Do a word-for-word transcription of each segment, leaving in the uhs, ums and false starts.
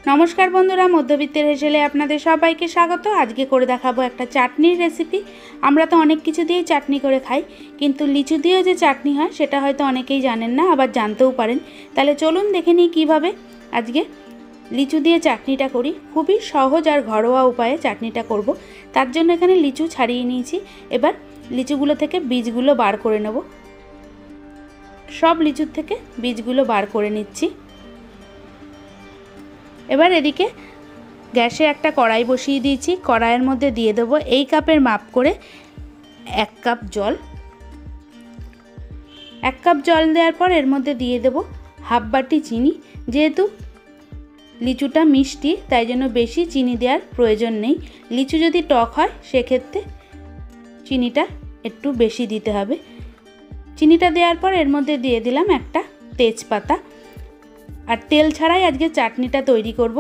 नमस्कार बंधुरा मध्यबित्तेर हेसेले आपनादेर सबाइके स्वागत। आज के करे देखाबो एकटा चाटनिर रेसिपि। आमरा तो अनेक किछु दिये चाटनी करे खाई, किन्तु लिचु दिये जे चाटनी हय सेटा हयतो अनेकेई जानेन ना, आबार जानतेও पारेन। ताहले चलुन देखे निई किभाबे आजके लिचु दिये चाटनिटा करी। खूबই सहज और घरोया उपाये चाटनिटा करब। तार जन्य एखाने लिचु छाड़िये निয়েছি। एबार लिचुगुलो थेके बीजगुलो बार करे नेब। सब लिचुर थेके बीजगुलो बार करे निচ্ছি। এবার এদিকে গ্যাসে একটা কড়াই বসিয়ে দিয়েছি। কড়াইয়ের মধ্যে দিয়ে দেব এই কাপের মাপ করে এক কাপ জল। এক কাপ জল দেওয়ার পর এর মধ্যে দিয়ে দেব হাফ বাটি চিনি। যেহেতু লিচুটা মিষ্টি তাই জন্য বেশি চিনি দেওয়ার প্রয়োজন নেই। লিচু যদি টক হয় সেক্ষেত্রে চিনিটা একটু বেশি দিতে হবে। চিনিটা দেওয়ার পর এর মধ্যে দিয়ে দিলাম একটা তেজপাতা। আর তেল ছাড়াই আজকে চাটনিটা তৈরি করব।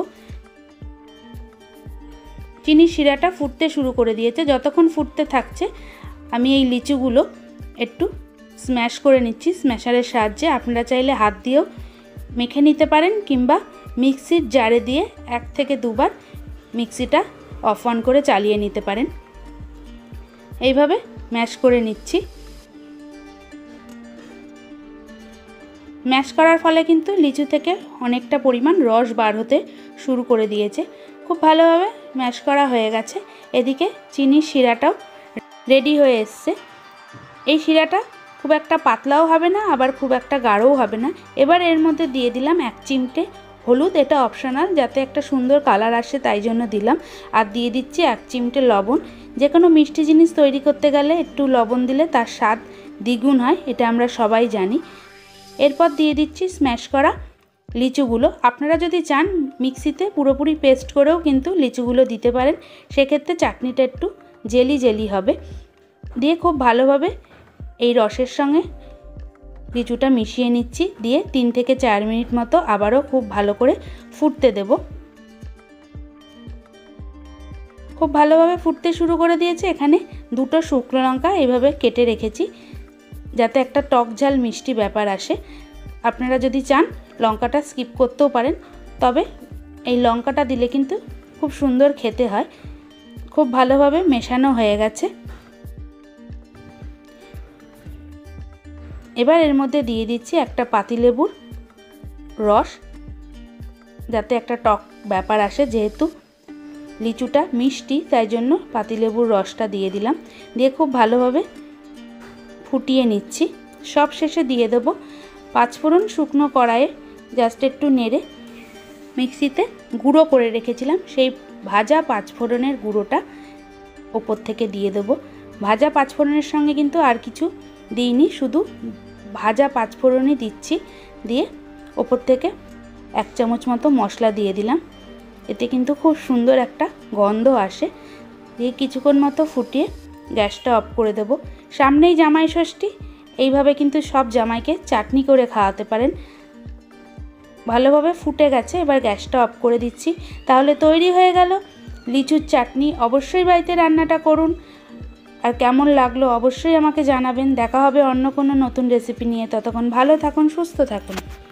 চিনি শিরাটা ফুটতে শুরু করে দিয়েছে। যতক্ষণ ফুটতে থাকছে আমি এই লিচুগুলো একটু স্ম্যাশ করে নিচ্ছি স্ম্যাশারের সাহায্যে। আপনারা চাইলে হাত দিয়েও মেখে নিতে পারেন কিংবা মিক্সির জারে দিয়ে এক থেকে দুবার মিক্সিটা অফ অন করে চালিয়ে নিতে পারেন। এইভাবে ম্যাশ করে নিচ্ছি। ম্যাশ করার ফলে কিন্তু লিচু থেকে অনেকটা পরিমাণ রস বার হতে শুরু করে দিয়েছে। খুব ভালোভাবে ম্যাশ করা হয়ে গেছে। এদিকে চিনির শিরাটাও রেডি হয়ে এসছে। এই শিরাটা খুব একটা পাতলাও হবে না আবার খুব একটা গাঢ়ও হবে না। এবার এর মধ্যে দিয়ে দিলাম এক চিমটে হলুদ। এটা অপশনাল, যাতে একটা সুন্দর কালার আসে তাই জন্য দিলাম। আর দিয়ে দিচ্ছি এক চিমটে লবণ। যে কোনো মিষ্টি জিনিস তৈরি করতে গেলে একটু লবণ দিলে তার স্বাদ দ্বিগুণ হয়, এটা আমরা সবাই জানি। এরপর দিয়ে দিচ্ছি স্ম্যাশ করা লিচুগুলো। আপনারা যদি চান মিক্সিতে পুরোপুরি পেস্ট করেও কিন্তু লিচুগুলো দিতে পারেন, সেক্ষেত্রে চাটনিটা একটু জেলি জেলি হবে। দিয়ে খুব ভালোভাবে এই রসের সঙ্গে লিচুটা মিশিয়ে নিচ্ছি। দিয়ে তিন থেকে চার মিনিট মতো আবারও খুব ভালো করে ফুটতে দেব। খুব ভালোভাবে ফুটতে শুরু করে দিয়েছে। এখানে দুটো শুকনো লঙ্কা এইভাবে কেটে রেখেছি যাতে একটা টক ঝাল মিষ্টি ব্যাপার আসে। আপনারা যদি চান লঙ্কাটা স্কিপ করতেও পারেন, তবে এই লঙ্কাটা দিলে কিন্তু খুব সুন্দর খেতে হয়। খুব ভালোভাবে মেশানো হয়ে গেছে। এবার এর মধ্যে দিয়ে দিচ্ছি একটা পাতিলেবুর রস, যাতে একটা টক ব্যাপার আসে। যেহেতু লিচুটা মিষ্টি তাই জন্য পাতিলেবুর রসটা দিয়ে দিলাম। দিয়ে খুব ভালোভাবে ফুটিয়ে নিচ্ছি। সব শেষে দিয়ে দেব পাঁচফোড়ন। শুকনো কড়াইয়ে জাস্ট একটু নেড়ে মিক্সিতে গুঁড়ো করে রেখেছিলাম সেই ভাজা পাঁচফোড়নের গুঁড়োটা ওপর থেকে দিয়ে দেব। ভাজা পাঁচফোড়নের সঙ্গে কিন্তু আর কিছু দিইনি, শুধু ভাজা পাঁচফোড়নই দিচ্ছি। দিয়ে ওপর থেকে এক চামচ মতো মশলা দিয়ে দিলাম। এতে কিন্তু খুব সুন্দর একটা গন্ধ আসে। দিয়ে কিছুক্ষণ মতো ফুটিয়ে গ্যাসটা অফ করে দেব। সামনেই জামাই ষষ্ঠী, এইভাবে কিন্তু সব জামাইকে চাটনি করে খাওয়াতে পারেন। ভালোভাবে ফুটে গেছে, এবার গ্যাসটা অফ করে দিচ্ছি। তাহলে তৈরি হয়ে গেল লিচুর চাটনি। অবশ্যই বাড়িতে রান্নাটা করুন। আর কেমন লাগলো অবশ্যই আমাকে জানাবেন। দেখা হবে অন্য কোনো নতুন রেসিপি নিয়ে। ততক্ষণ ভালো থাকুন, সুস্থ থাকুন।